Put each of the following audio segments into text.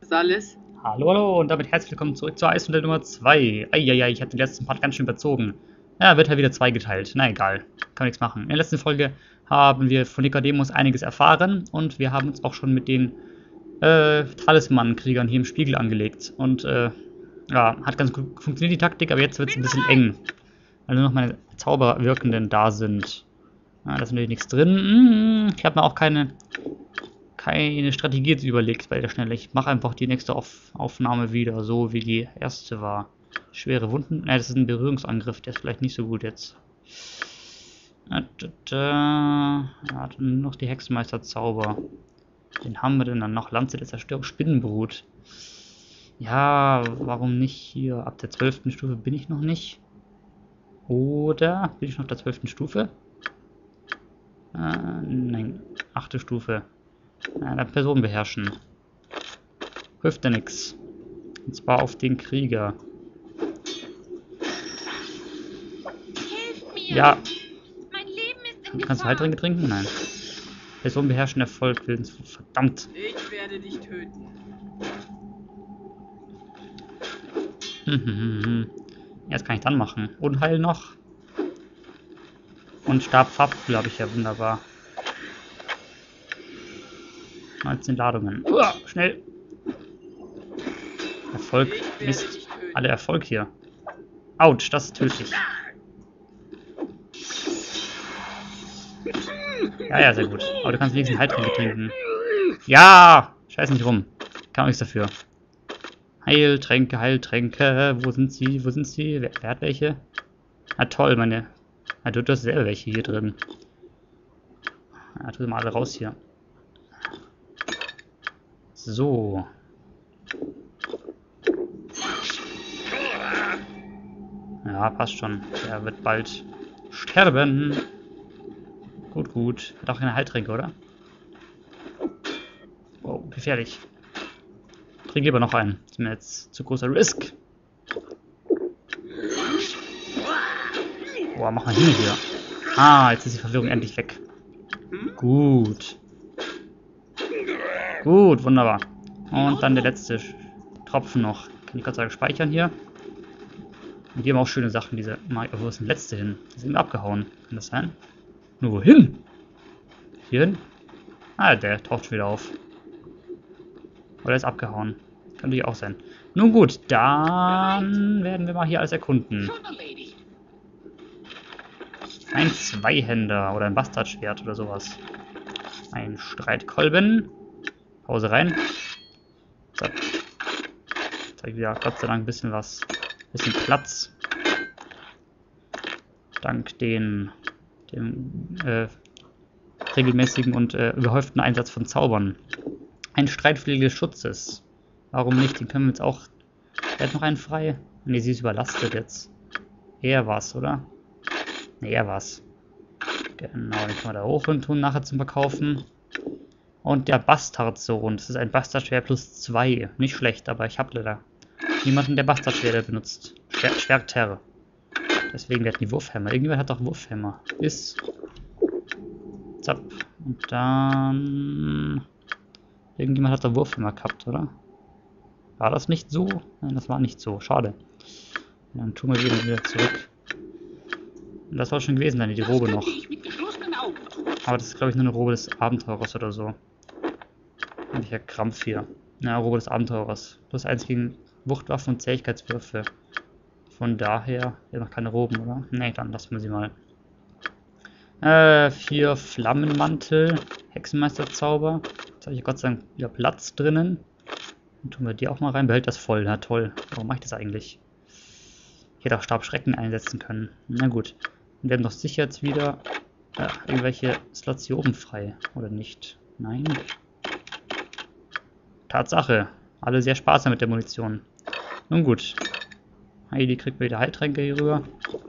Ist alles? Hallo, hallo und damit herzlich willkommen zurück zur Eiswelle Nummer 2. Eieiei, ich habe den letzten Part ganz schön überzogen. Ja, wird halt wieder zweigeteilt. Na egal, kann man nichts machen. In der letzten Folge haben wir von Nicodemus einiges erfahren und wir haben uns auch schon mit den Talisman-Kriegern hier im Spiegel angelegt. Und ja, hat ganz gut funktioniert die Taktik, aber jetzt wird es ein bisschen eng. Weil nur noch meine Zauberwirkenden da sind. Ja, da ist natürlich nichts drin. Ich habe mir auch keine Strategie jetzt überlegt bei der Schnelle. Ich mache einfach die nächste Aufnahme wieder, so wie die erste war. Schwere Wunden. Ne, das ist ein Berührungsangriff, der ist vielleicht nicht so gut jetzt. Ja, dann noch die Hexenmeisterzauber. Den haben wir denn dann noch? Lanze der Zerstörung, Spinnenbrut. Ja, warum nicht hier? Ab der 12. Stufe bin ich noch nicht. Oder bin ich noch der 12. Stufe? Nein, 8. Stufe. Ja, dann Person beherrschen. Hilft ja nix. Und zwar auf den Krieger. Hilf mir! Ja. Mein Leben ist in Kannst du Gefahr. Heiltränke trinken? Nein. Person beherrschen, Erfolg, Willenswurf. Verdammt. Ich werde dich töten. Ja, was kann ich dann machen? Unheil noch. Und Stab Farbkühl habe ich ja wunderbar. 19 Ladungen. Uah, schnell. Erfolg. Ich werde Mist. dich töten. Alle Erfolg hier. Autsch, das ist tödlich. Ja, sehr gut. Aber du kannst wenigstens Heiltränke trinken. Ja! Scheiß nicht rum. Kann auch nichts dafür. Heiltränke, Heiltränke. Wo sind sie? Wo sind sie? Wer hat welche? Na toll, meine. Na, du hast selber welche hier drin. Ja, tu sie mal alle raus hier. So. Ja, passt schon. Der wird bald sterben. Gut, gut. Hat auch keine Heiltränke, oder? Oh, gefährlich. Trink lieber noch einen. Das ist mir jetzt zu großer Risk. Boah, mach mal hin hier. Ah, jetzt ist die Verwirrung endlich weg. Gut. Gut, wunderbar. Und dann der letzte Tropfen noch. Kann ich Gott sagen speichern hier. Und die haben auch schöne Sachen, diese. Wo ist denn der letzte hin? Die sind abgehauen. Kann das sein? Nur wohin? Hier hin? Ah, der taucht schon wieder auf. Oder ist abgehauen. Kann natürlich auch sein. Nun gut, dann werden wir mal hier alles erkunden. Ein Zweihänder oder ein Bastardschwert oder sowas. Ein Streitkolben. Pause rein. So. Jetzt habe ich wieder Gott sei Dank ein bisschen was. Bisschen Platz. Dank dem regelmäßigen und überhäuften Einsatz von Zaubern. Ein Streitflügel des Schutzes. Warum nicht? Den können wir jetzt auch. Er hat noch einen frei. Ne, sie ist überlastet jetzt. Er war's, oder? Ne, er war's. Genau, den können wir da hoch und tun nachher zum Verkaufen. Und der Bastardsohn. Das ist ein Bastardschwert plus 2. Nicht schlecht, aber ich habe leider niemanden, der Bastardschwerter benutzt. Schwerter. Deswegen werden die Wurfhämmer. Irgendjemand hat doch Wurfhämmer. Ist. Zapp. Und dann. Irgendjemand hat da Wurfhämmer gehabt, oder? War das nicht so? Nein, das war nicht so. Schade. Ja, dann tun wir wieder zurück. Und das war schon gewesen, dann die Robe noch. Aber das ist, glaube ich, nur eine Robe des Abenteurers oder so. Welcher Krampf hier. Ja, Robe des Abenteurers. Plus 1 gegen Wuchtwaffen und Zähigkeitswürfe. Von daher, ja noch keine Roben, oder? Ne, dann lassen wir sie mal. 4 Flammenmantel. Hexenmeisterzauber. Jetzt habe ich Gott sei Dank wieder Platz drinnen. Dann tun wir die auch mal rein. Behält das voll. Na toll. Warum mache ich das eigentlich? Ich hätte auch Stabschrecken einsetzen können. Na gut. Und wir haben doch sicher jetzt wieder irgendwelche Slots hier oben frei. Oder nicht? Nein. Tatsache. Alle sehr sparsam mit der Munition. Nun gut. Heidi kriegt wieder Heiltränke hier rüber.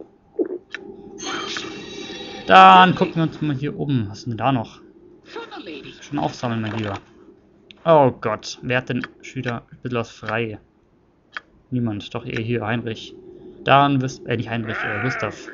Dann gucken wir uns mal hier oben. Was ist denn da noch? Schon aufsammeln, mein Lieber. Oh Gott. Wer hat denn schon wieder ein bisschen was frei? Niemand. Doch ihr hier, Heinrich. Dann nicht Heinrich, Gustav.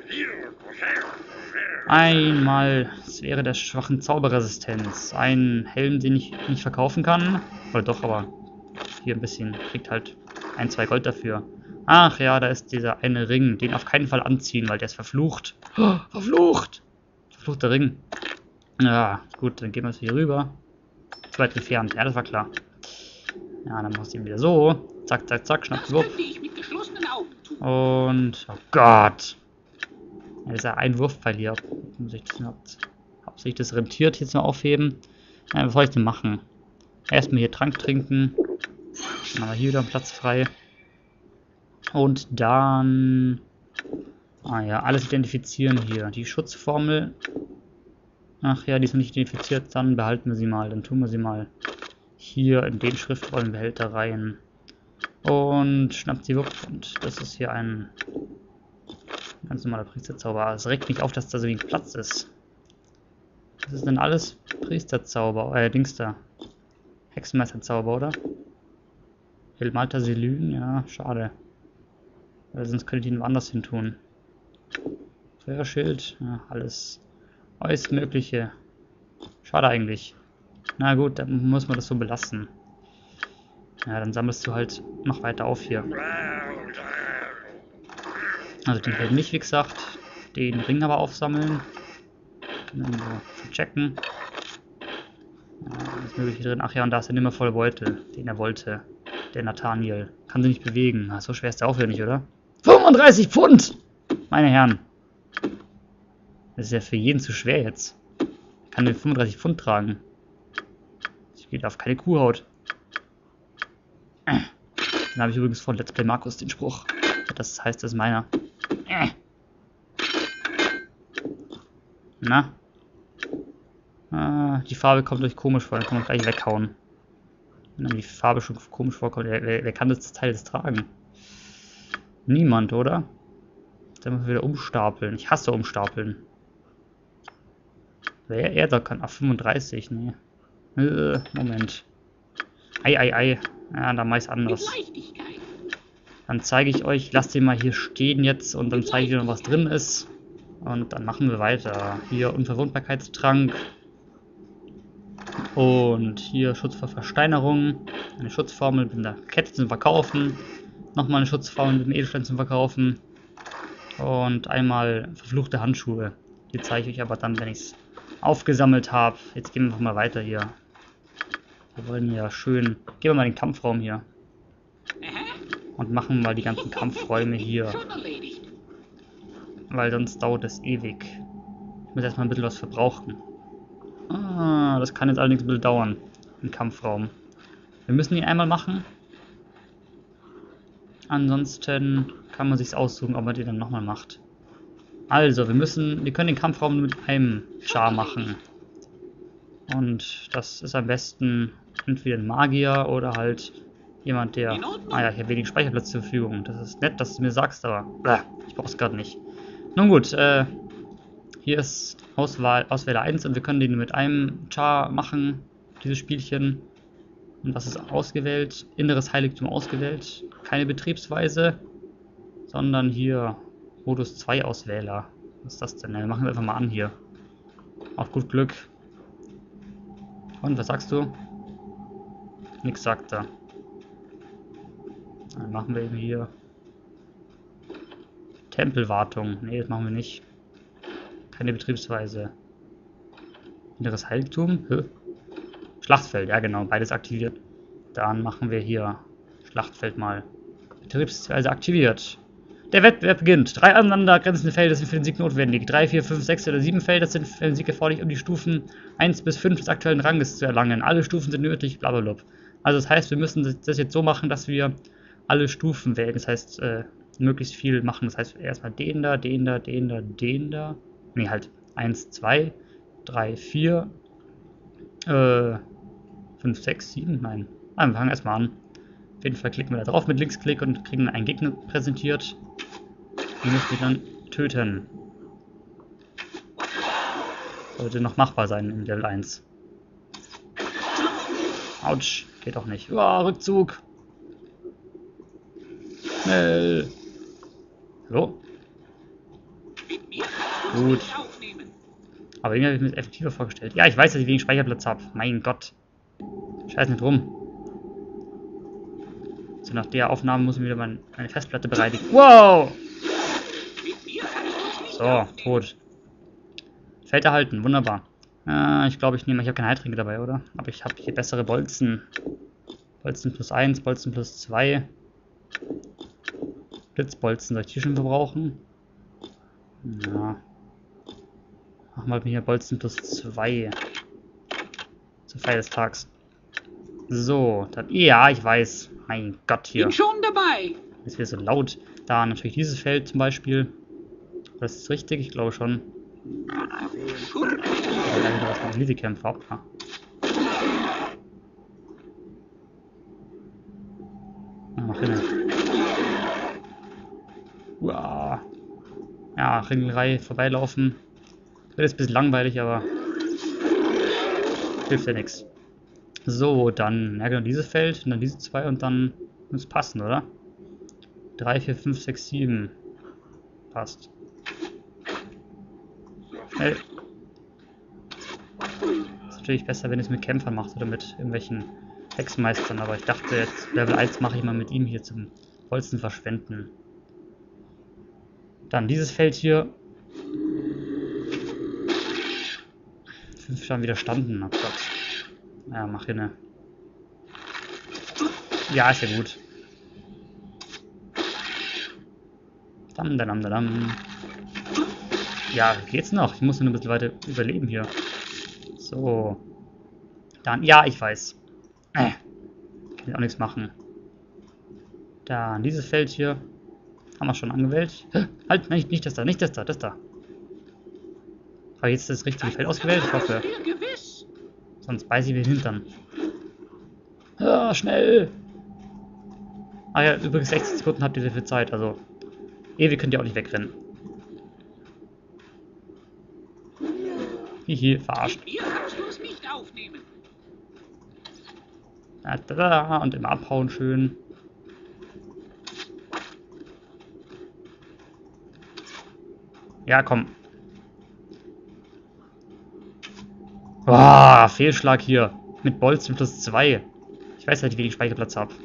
Einmal Sphäre der schwachen Zauberresistenz. Ein Helm, den ich nicht verkaufen kann. Oder doch, aber hier ein bisschen. Kriegt halt 1, 2 Gold dafür. Ach ja, da ist dieser eine Ring. Den auf keinen Fall anziehen, weil der ist verflucht. Oh, verflucht! Verfluchter Ring. Ja, gut, dann gehen wir hier rüber. Zu weit entfernt. Ja, das war klar. Ja, dann machst du ihn wieder so. Zack, zack, zack, schnapp, wupp. Und, oh Gott. Ja, das ist ja ein Wurfpfeil hier. Ob sich das rentiert, jetzt mal aufheben. Ja, was soll ich denn machen? Erstmal hier Trank trinken. Dann haben wir hier wieder einen Platz frei. Und dann... Ah ja, alles identifizieren hier. Die Schutzformel. Ach ja, die ist noch nicht identifiziert. Dann behalten wir sie mal. Dann tun wir sie mal hier in den Schriftrollenbehälter rein. Und schnappt sie wupp. Und das ist hier ein ganz normaler Priesterzauber. Es regt mich auf, dass da so wenig Platz ist. Das ist dann alles Priesterzauber. Dings da. Hexenmeisterzauber, oder? Ilmalter Selyn, ja, schade. Weil sonst könnte ich ihn woanders hin tun. Feuerschild, ja, alles Mögliche. Schade eigentlich. Na gut, dann muss man das so belassen. Ja, dann sammelst du halt noch weiter auf hier. Also den halt nicht, wie gesagt. Den Ring aber aufsammeln. Dann so verchecken. Ja, alles Mögliche drin. Ach ja, und da ist der nimmervolle Beutel, den er wollte. Der Nathaniel. Kann sich nicht bewegen. Na, so schwer ist der auch wieder nicht, oder? 35 Pfund! Meine Herren. Das ist ja für jeden zu schwer jetzt. Ich kann den 35 Pfund tragen. Das geht auf keine Kuhhaut. Dann habe ich übrigens von Let's Play Markus den Spruch. Das heißt, das ist meiner. Na? Ah, die Farbe kommt euch komisch vor, dann kann man gleich weghauen. Wenn dann die Farbe schon komisch vorkommt, wer kann das Teil jetzt tragen? Niemand, oder? Dann müssen wir wieder umstapeln. Ich hasse umstapeln. Wer er da kann? Ach, 35, nee. Moment. Ei. Ja, da mach ich's anders. Dann zeige ich euch, lasst den mal hier stehen jetzt und dann zeige ich euch noch, was drin ist. Und dann machen wir weiter. Hier Unverwundbarkeitstrank. Und hier Schutz vor Versteinerung. Eine Schutzformel mit einer Kette zum Verkaufen. Nochmal eine Schutzformel mit einem Edelstein zum Verkaufen. Und einmal verfluchte Handschuhe. Die zeige ich euch aber dann, wenn ich es aufgesammelt habe. Jetzt gehen wir einfach mal weiter hier. Wir wollen ja schön... Gehen wir mal in den Kampfraum hier. Und machen mal die ganzen Kampfräume hier. Weil sonst dauert es ewig. Ich muss erstmal ein bisschen was verbrauchen. Ah, das kann jetzt allerdings ein bisschen dauern. Im Kampfraum. Wir müssen ihn einmal machen. Ansonsten kann man sich's aussuchen, ob man den dann nochmal macht. Also, wir können den Kampfraum nur mit einem Char machen. Und das ist am besten entweder ein Magier oder halt jemand, der... Ah ja, ich habe wenig Speicherplatz zur Verfügung. Das ist nett, dass du mir sagst, aber ich brauch's gerade nicht. Nun gut, hier ist Auswähler 1 und wir können den mit einem Char machen, dieses Spielchen. Und was ist ausgewählt? Inneres Heiligtum ausgewählt. Keine Betriebsweise, sondern hier Modus 2 Auswähler. Was ist das denn? Wir machen wir einfach mal an hier. Auf gut Glück. Und, was sagst du? Nix sagt er. Dann machen wir eben hier Tempelwartung. Ne, das machen wir nicht. Keine Betriebsweise. Inneres Heiligtum? Schlachtfeld, ja genau, beides aktiviert. Dann machen wir hier Schlachtfeld mal. Betriebsweise aktiviert. Der Wettbewerb beginnt. 3 aneinander grenzende Felder sind für den Sieg notwendig. 3, 4, 5, 6 oder 7 Felder sind für den Sieg erforderlich, um die Stufen 1 bis 5 des aktuellen Ranges zu erlangen. Alle Stufen sind nötig, blablabla. Also das heißt, wir müssen das jetzt so machen, dass wir alle Stufen wählen. Das heißt, möglichst viel machen. Das heißt, erstmal den da. Ne, halt 1, 2, 3, 4, 5, 6, 7, nein. Wir fangen erstmal an. Auf jeden Fall klicken wir da drauf mit Linksklick und kriegen einen Gegner präsentiert. Den müssen wir dann töten. Sollte noch machbar sein im Level 1. Autsch, geht auch nicht. Rückzug. Schnell. So. Gut. Aber irgendwie habe ich mir das effektiver vorgestellt. Ja, ich weiß, dass ich wenig Speicherplatz habe. Mein Gott. Scheiß nicht rum. So, nach der Aufnahme muss ich wieder meine Festplatte bereinigen. Wow! So, tot. Feld erhalten, wunderbar. Ich glaube, ich habe keine Heiltränke dabei, oder? Aber ich habe hier bessere Bolzen. Bolzen plus 1, Bolzen plus 2. Blitzbolzen, soll ich die schon verbrauchen? Ja. Machen wir hier Bolzen plus 2. Zur Feier des Tages. So, dann. Ja, ich weiß. Mein Gott, hier. Bin schon dabei. Ist wieder so laut. Da natürlich dieses Feld zum Beispiel. Das ist richtig, ich glaube schon. Was von Elite-Kämpfer ab. Mach hin. Uah. Ja, Ringelreihe vorbeilaufen. Wird jetzt ein bisschen langweilig, aber hilft ja nichts. So, dann ja, genau dieses Feld und dann diese zwei und dann muss es passen, oder? 3, 4, 5, 6, 7. Passt. Schnell. Ist natürlich besser, wenn es mit Kämpfern macht oder mit irgendwelchen Hexenmeistern, aber ich dachte jetzt, Level 1 mache ich mal mit ihm hier zum Bolzen verschwenden. Dann dieses Feld hier. 5 Schaden widerstanden, oh Gott. Ja, mach hier eine. Ja, ist ja gut. Dam. Ja, geht's noch? Ich muss nur ein bisschen weiter überleben hier. So. Dann, ja, ich weiß. Kann ich auch nichts machen. Dann dieses Feld hier. Haben wir schon angewählt. Halt, nein, nicht das da, nicht das da, das da. Habe ich jetzt das richtige Feld ausgewählt? Ich hoffe. Sonst beiße ich mir den Hintern. Ja, schnell! Ah ja, übrigens 60 Sekunden habt ihr dafür Zeit, also ewig könnt ihr auch nicht wegrennen. Hihi, verarscht. Da, und immer abhauen schön. Ja, komm. Boah, Fehlschlag hier. Mit Bolzen plus 2. Ich weiß halt, wie wenig Speicherplatz habe.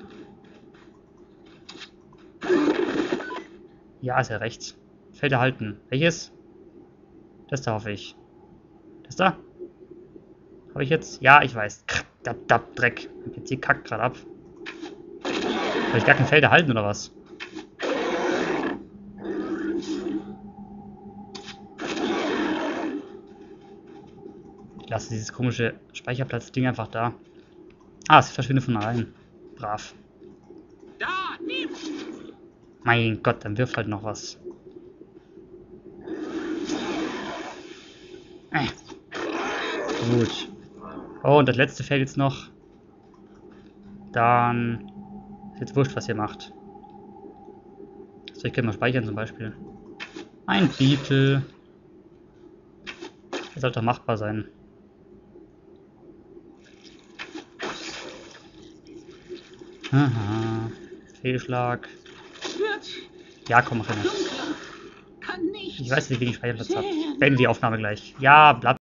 Ja, ist ja rechts. Feld erhalten. Welches? Das da hoffe ich. Das da? Habe ich jetzt? Ja, ich weiß. Dreck. Mein PC kackt gerade ab. Habe ich gar kein Feld erhalten oder was? Ich lasse dieses komische Speicherplatz-Ding einfach da. Ah, es verschwindet von allein. Brav. Mein Gott, dann wirft halt noch was. Gut. Oh, und das letzte Feld jetzt noch. Dann ist jetzt wurscht, was ihr macht. So, ich kann mal speichern zum Beispiel. Ein Beetle. Das sollte doch machbar sein. Aha. Fehlschlag. Ja, komm, mach hin. Ich weiß nicht, wie ich Speicherplatz habe. Beenden die Aufnahme gleich. Ja, bleibt.